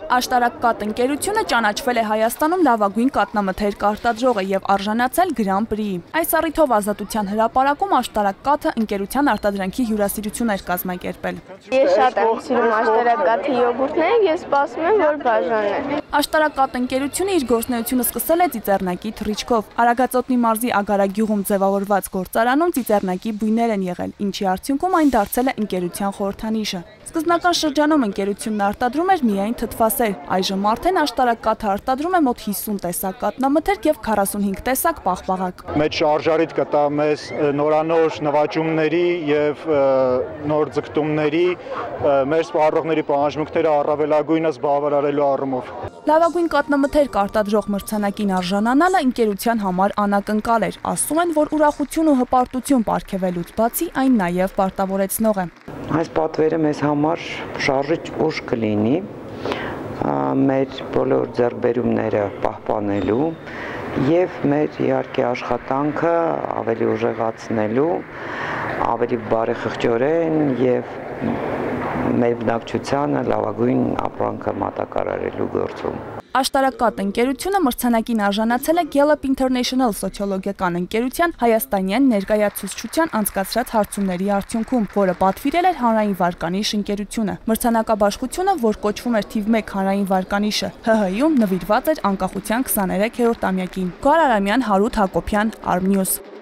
Աշտարակ ընկերությունը ճանաչվել է Հայաստանում լավագույն կաթնամթերք արտադրողը եւ արժանացել Grand Prix-ի։ Այս առիթով Ազատության հրապարակում Աշտարակ կաթը ընկերության արտադրանքի հյուրասիրություն էր կազմակերպել։ Ես շատ եմ սիրում Աշտարակ կաթի յոգուրտները, ես սպասում եմ, որ բաժանեն։ Աշտարակ ընկերությունը իր գործունեությունը սկսել է ծիծեռնակի թռիչքով։ Արագածոտնի մարզի Ագարագյուղում ձևավորված գործարանում ծիծեռնակի բույներ են եղել, ինչի արդյունքում այն դարձել է ընկերության խորհրդանիշը։ Սկզբնական շրջանում ընկերությունն արտադրում էր միայն թթվասեր, այժմ արդեն Աշտարակ կաթը արտադրում է մոտ 50 տեսակ կաթնամթերք եւ 45 տեսակ պաղպաղակ։ Մեծ շարժարիտ կտա մեզ նորանոր նվաճումների եւ նոր ձգտումների մեր սպառողների պահանջմունքները առավելագույնս բավարարելու առումով։ Լավագույն կաթնամթերք արտադրող մրցանակին արժանանալը ընկերության համար անակնկալ էր, ասում են, որ ուրախություն ու հպարտություն պարգևելուց բացի այն նաեւ պարտավորեցնող է։ Այս պատվերը մեզ համար շարժիչ ուժ կլինի մեր բոլոր ձեռքբերումները պահպանելու եւ մեր իհարկե աշխատանքը ավելի ուժեղացնելու, ավելի բարեխղճորեն եւ մեր բնակչությանը լավագույն ապրանքը մատակարարելու գործում։ Աշտարակ ընկերությունը մրցանակին արժանացել է Gallup International սոցիոլոգիական ընկերության հայաստանյան ներկայացուցչության անցկացրած հարցումների արդյունքում, որը պատվիրել էր հանրային վարկանիշ ընկերությունը։ Մրցանակաբաշխությունը, որ կոչվում էր թիվ 1 հանրային վարկանիշը, ՀՀ-ում նվիրված էր անկախության 23-րդ ամյակին։ Գոհար Արամյան, Հարութ Հակոբյան, Armnews։